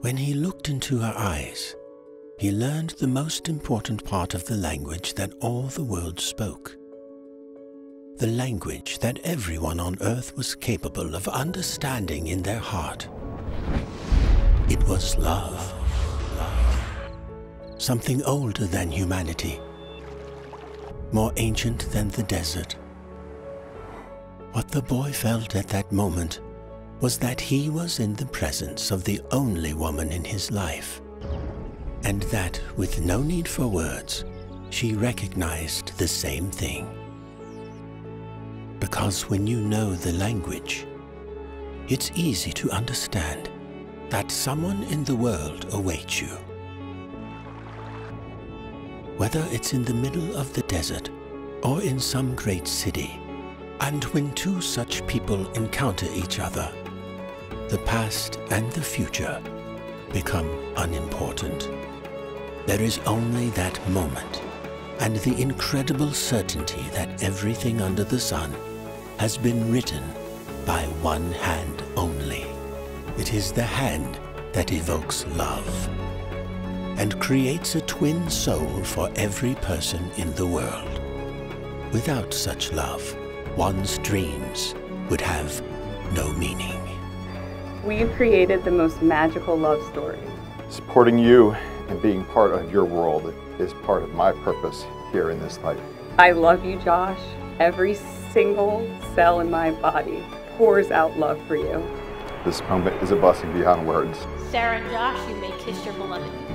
When he looked into her eyes, he learned the most important part of the language that all the world spoke. The language that everyone on Earth was capable of understanding in their heart. It was love. Something older than humanity, more ancient than the desert. What the boy felt at that moment was that he was in the presence of the only woman in his life, and that, with no need for words, she recognized the same thing. Because when you know the language, it's easy to understand that someone in the world awaits you. Whether it's in the middle of the desert or in some great city, and when two such people encounter each other, the past and the future become unimportant. There is only that moment and the incredible certainty that everything under the sun has been written by one hand only. It is the hand that evokes love and creates a twin soul for every person in the world. Without such love, one's dreams would have no meaning. We've created the most magical love story. Supporting you and being part of your world is part of my purpose here in this life. I love you, Josh. Every single cell in my body pours out love for you. This moment is a blessing beyond words. Sarah and Josh, you may kiss your beloved.